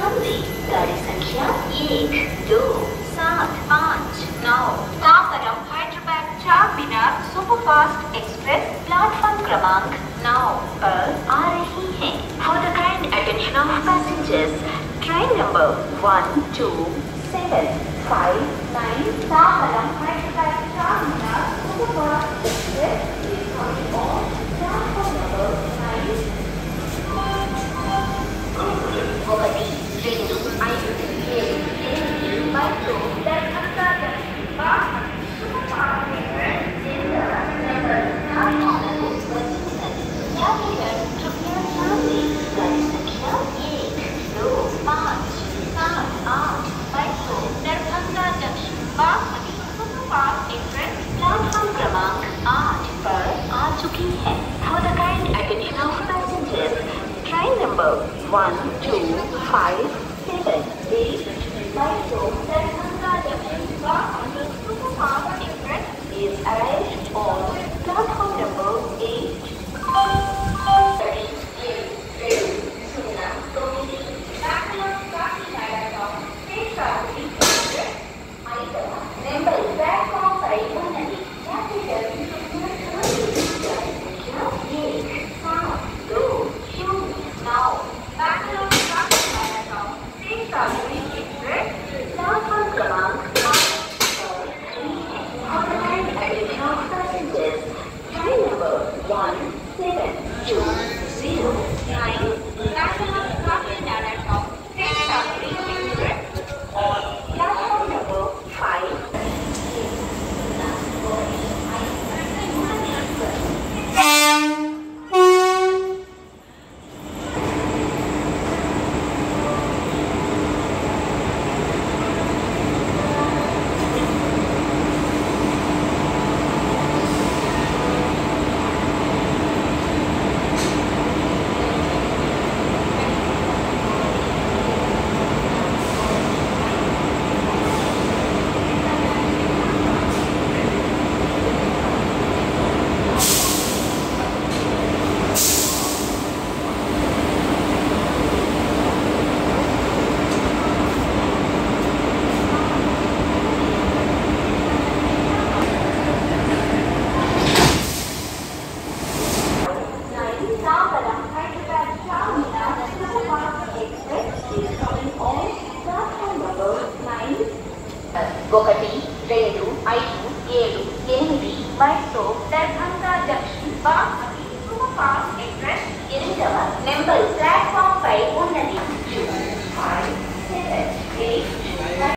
सामने गाड़ी संख्या 1, 2, 7, 5, 9 Tambaram Hyderabad Charminar superfast express platform क्रमांक 9 पर आ रही है। For the kind attention of passengers, train number 1, 2, 7, 5, 9 Tambaram Hyderabad Charminar superfast express is coming on platform number 9. ఒకటి రెండు ఐదు ఏడు ఎనిమిది బైక్లో దర్శనంగా జరిగిన సుపర్ఫాస్ట్ ఎక్స్ప్రెస్ నెంబర్ 4 వచ్చిందని యాత్రికులు कृपया सामने गाड़ी संख्या 1, 2, 5, 7, 8 बൈक्లో Darbhanga junction Bagmati superfast express platform क्रमांक 8 पर आ चुकी है। For the kind attention of passengers, train number 1, 2, 5, 7, 8 बൈक्లో Darbhanga junction Bagmati superfast express is arrived on platform number 8. Go